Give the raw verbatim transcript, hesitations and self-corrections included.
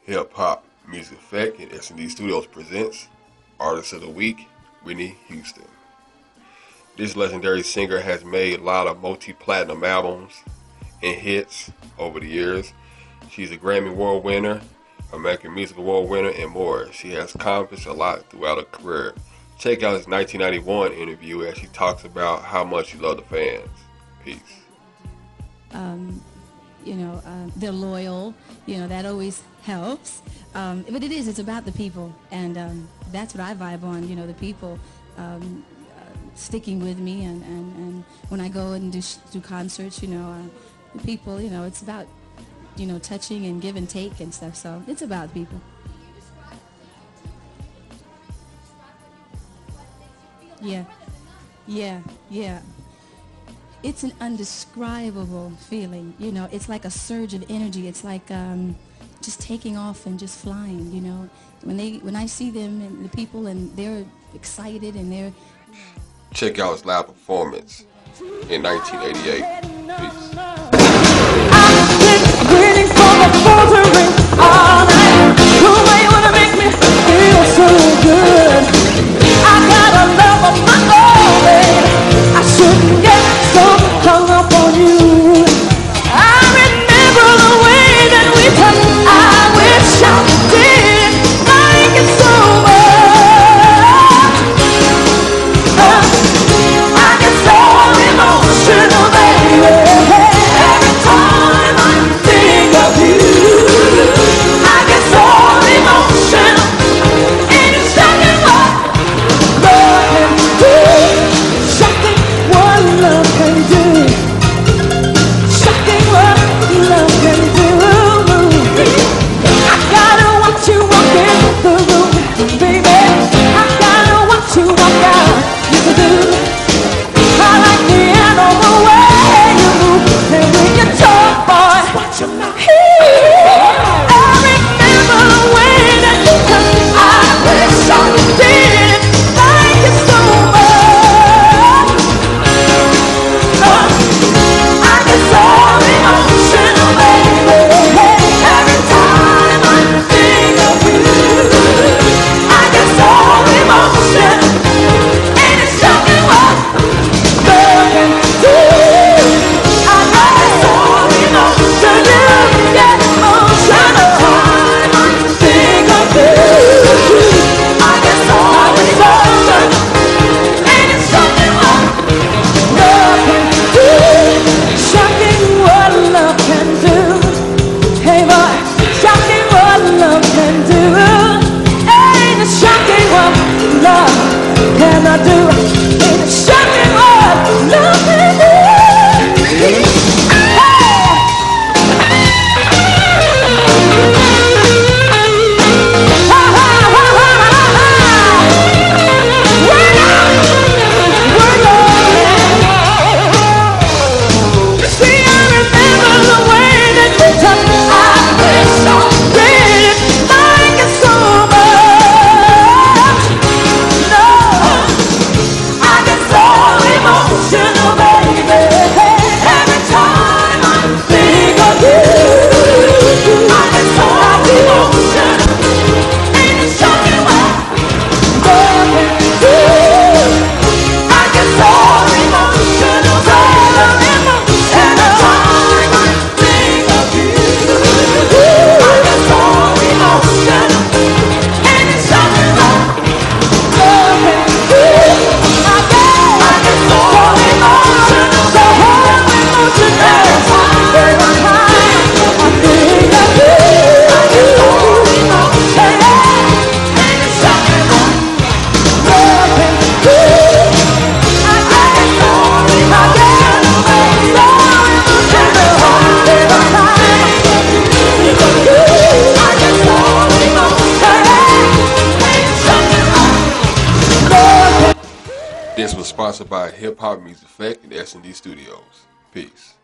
Hip Hop Music Effect and S and D Studios presents Artist of the Week, Whitney Houston. This legendary singer has made a lot of multi-platinum albums and hits over the years. She's a Grammy Award winner, American Music Award winner, and more. She has accomplished a lot throughout her career. Check out his nineteen ninety-one interview as she talks about how much she loved the fans. Peace. Um, you know, uh, they're loyal. You know, that always helps. Um, but it is, it's about the people. And um, that's what I vibe on, you know, the people um, uh, sticking with me. And, and, and when I go and do, do concerts, you know, uh, the people, you know, it's about, you know, touching and give and take and stuff. So it's about people. Yeah, yeah, yeah. It's an undescribable feeling, you know. It's like a surge of energy. It's like um, just taking off and just flying, you know. When they, when I see them and the people, and they're excited and they're. Check out his live performance in nineteen eighty-eight. Peace. I've been waiting for the phone to ring all night. The way you wanna make me feel so good. I got a love of my own, babe. I shouldn't get so hung up on you. I remember the way that we touched. I wish I did like it so much. Uh, I get so emotional, baby. Every time I think of you, I get so emotional. And it's shocking what love can do. Shocking what love can do. Shocking what love can do. I gotta watch you walk in the room, baby. I gotta watch you walk out. Yes, I do. I like the animal way you move, and when you talk, boy, watch your mouth. I remember the way that you touch. I wish I did like it so much. Uh, I get so emotional, baby. Every time I think of you, I get so emotional, and it's shocking what love can do. I get so emotional, get emotional. Time I think of you, I get so emotional, and it's shocking what love can do. Shocking what love can do. Hey boy, shocking what love can do. Ain't it shocking what love cannot do? Ain't it shocking what love can do? Hey! Ha, ha, ha, ha, ha, ha. Word up! Word up! See, I remember the way that you touch. I wish I did like it so much. No, I get so emotional, baby. Every time I think of you, I get so emotional. Ain't it shocking what love can do? I get so emotional, baby. Every time I think of you, I get so emotional. Ain't it shocking what love can do? I get, I get so emotional, so emotional. Every time, every time I think of you, I get so emotional. Ain't it shocking what love can do? I get so emotional, so emotional. Every time I think of you, I get so emotional. Ain't it shocking what love can do? This was sponsored by Hip Hop Music Effect and S and D Studios. Peace.